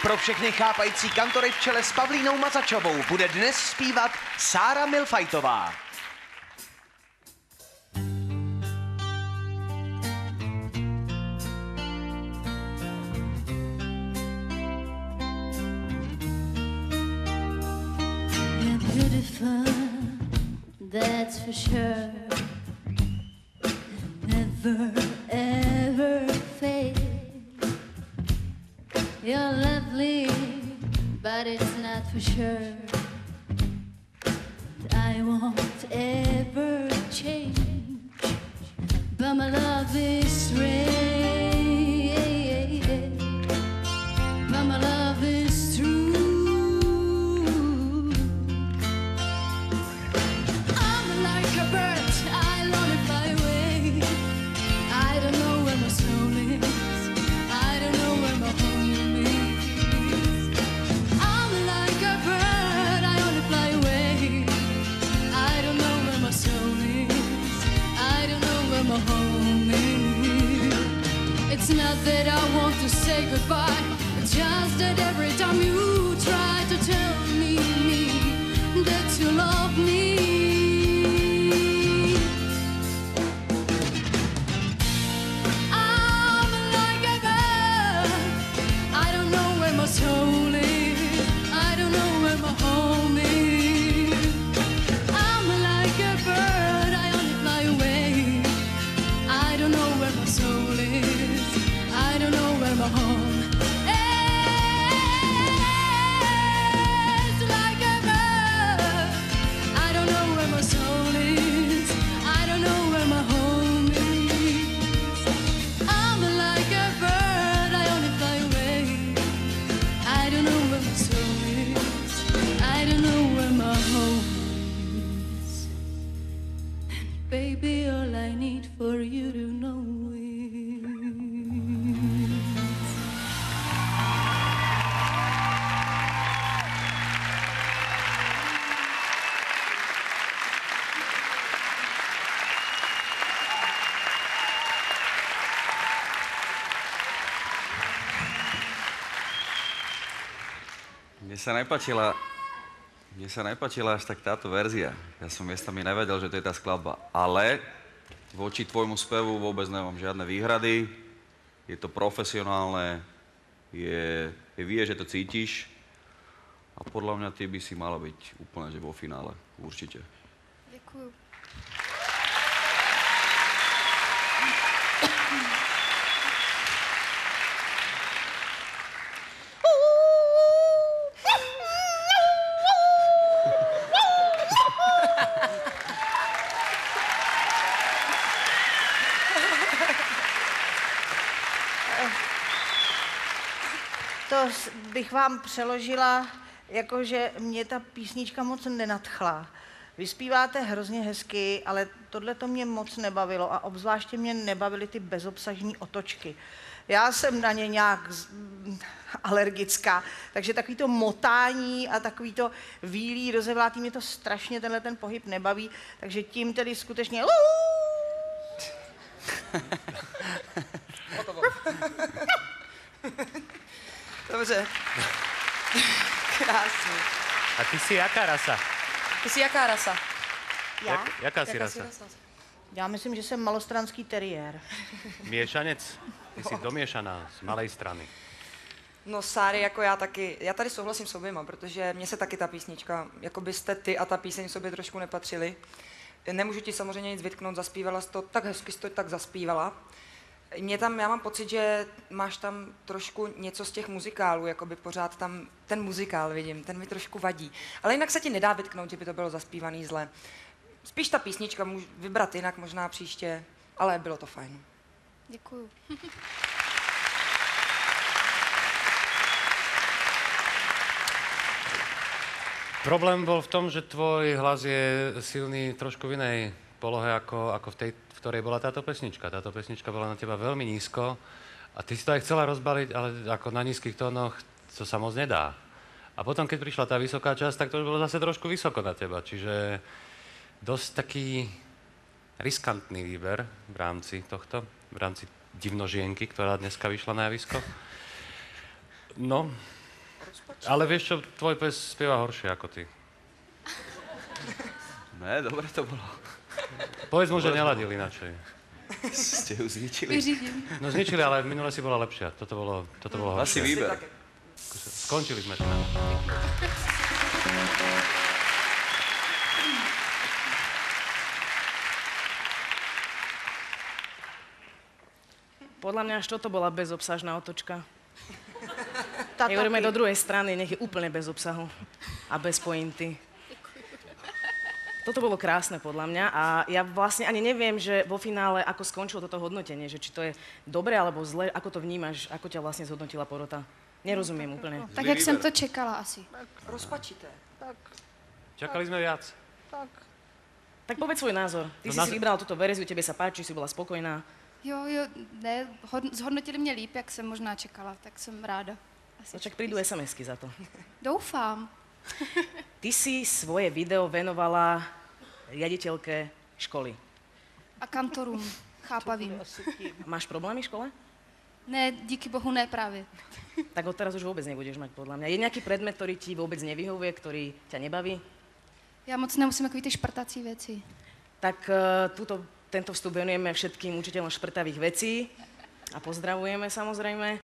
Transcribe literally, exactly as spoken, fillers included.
Pro všechny chápající kantory v čele s Pavlínou Mazačovou bude dnes zpívat Sára Milfajtová. That's for sure. Never ever fade. You're lovely, but it's not for sure. I won't ever change, but my love is rare. But my love is true. It's not that I want to say goodbye, it's just that every time you try to tell me, me that you love me, I'm like a bird. I don't know where my soul is, I don't know where my home is. I'm like a bird, I only fly away. I don't know where my soul is, I don't know where my home is. Like a bird, I don't know where my soul is, I don't know where my home is. I'm like a bird, I only fly away. I don't know where my soul is, I don't know where my home is. And baby, all I need for you to know is Mne sa nepačila, mne sa nepačila až tak táto verzia. Ja som miestami nevedel, že to je tá skladba. Ale voči tvojmu spevu vôbec nemám žiadne výhrady. Je to profesionálne, je, je vie, že to cítiš. A podľa mňa ty by si mala byť úplne že vo finále. Určite. Ďakujem. To bych vám přeložila, jakože mě ta písnička moc nenadchla. Vy zpíváte hrozně hezky, ale tohle to mě moc nebavilo a obzvláště mě nebavily ty bezobsažní otočky. Já jsem na ně nějak z... alergická, takže takový to motání a takový to výlí, rozevlátý, mě to strašně tenhle ten pohyb nebaví, takže tím tedy skutečně... Dobře. Krásně. A ty si jaká rasa? Ty jsi jaká rasa? Já? Jak, jaká si Jaká rasa? jsi rasa? Já myslím, že jsem malostranský teriér. Miešanec? Ty jsi domiešaná z malej strany. No Sáry, jako já taky, já tady souhlasím s oběma, protože mně se taky ta písnička, jako byste ty a ta píseň sobě trošku nepatřili. Nemůžu ti samozřejmě nic vytknout, zaspívala jsi to, tak hezky jsi to tak zaspívala. Mě tam, já mám pocit, že máš tam trošku něco z těch muzikálů, jakoby pořád tam ten muzikál vidím, ten mi trošku vadí. Ale jinak se ti nedá vytknout, že by to bylo zaspívaný zle. Spíš ta písnička můžu vybrat jinak možná příště, ale bylo to fajn. Děkuju. Problém bol v tom, že tvoj hlas je silný trošku v inej polohe, ako, ako v tej, v ktorej bola táto pesnička. Táto pesnička bola na teba veľmi nízko a ty si to aj chcela rozbaliť, ale ako na nízkych tónoch to sa moc nedá. A potom, keď prišla tá vysoká časť, tak to už bolo zase trošku vysoko na teba. Čiže dosť taký riskantný výber v rámci tohto, v rámci Divnožienky, ktorá dneska vyšla na javisko. No, Ale vieš čo, tvoj pes spieva horšie ako ty. Ne, dobre to bolo. Povedz mu, že neladil inačej. Ste ju zničili. Vyřídím. No zničili, ale minule si bola lepšia. Toto bolo, toto bolo Asi horšie. výber. Skončili sme to. Podľa mňa až toto bola bezobsažná otočka. Ta My hovoríme taky. do druhej strany, nech je úplne bez obsahu a bez pointy. Toto bolo krásne podľa mňa a ja vlastne ani neviem, že vo finále, ako skončilo toto hodnotenie, že či to je dobre alebo zle, ako to vnímaš, ako ťa vlastne zhodnotila porota. Nerozumiem úplne. Tak jak jsem to čekala asi. Rozpačité. Čakali sme viac. Tak povedz svoj názor. Ty No si názor- si vybral túto verziu, tebe sa páči, si bola spokojná. Jo, jo, ne, hod- zhodnotili mě líp, jak jsem možná čekala, tak jsem ráda. Asi No však prídu es em esky za to. Doufám. Ty si svoje video venovala riaditeľke školy. A kantorům, chápavým. Máš problémy v škole? Ne, díky bohu ne právě. Tak odteraz už vôbec nebudeš mať podľa mňa. Je nejaký predmet, ktorý ti vôbec nevyhovuje, ktorý ťa nebaví? Já moc nemusím takový ty šprtací věci. Tak uh, túto, tento vstup venujeme všetkým učiteľom šprtavých vecí a pozdravujeme samozrejme.